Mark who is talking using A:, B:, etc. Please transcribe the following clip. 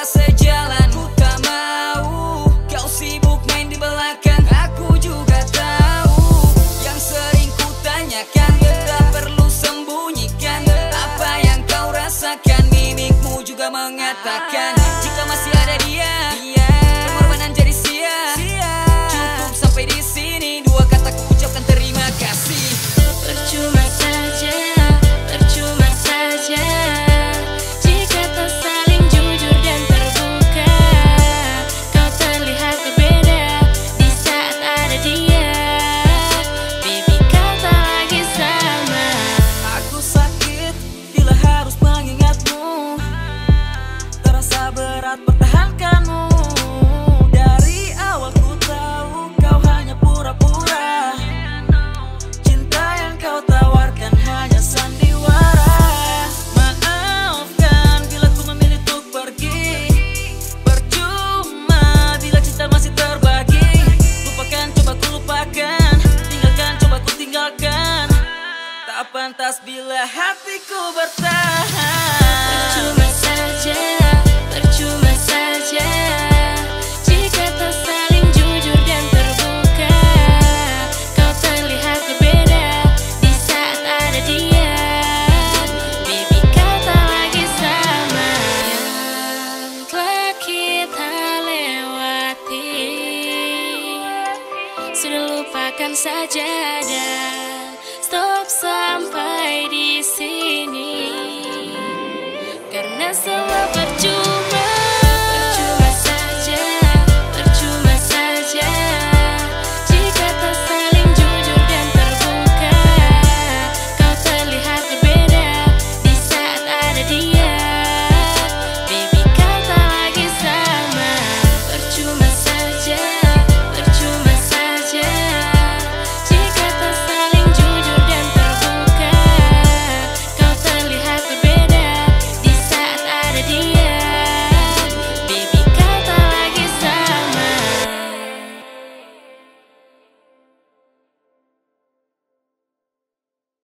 A: sejalan. Ku tak mau kau sibuk main di belakang. Aku juga tahu yang sering ku tanyakan, tak perlu sembunyikan apa yang kau rasakan. Mimikmu juga mengatakan jika masih ada dia, pengorbanan jadi sia-sia. Cukup sampai di sini, dua kata ku ucapkan terima kasih.
B: Percuma saja, percuma saja jika tak saling jujur dan terbuka. Kau terlihat berbeda di saat ada dia. Baby, kau tak lagi sama.
A: Aku sakit bila harus mengingatmu, terasa berat pertahankanmu. Dari awal ku tahu kau hanya pura-pura. Cinta yang kau tawarkan hanya sandiwara. Maafkan bila ku memilih untuk pergi. Percuma bila cinta masih terbagi. Lupakan, coba ku lupakan. Tinggalkan, coba ku tinggalkan. Tak pantas bila hatiku bertahan.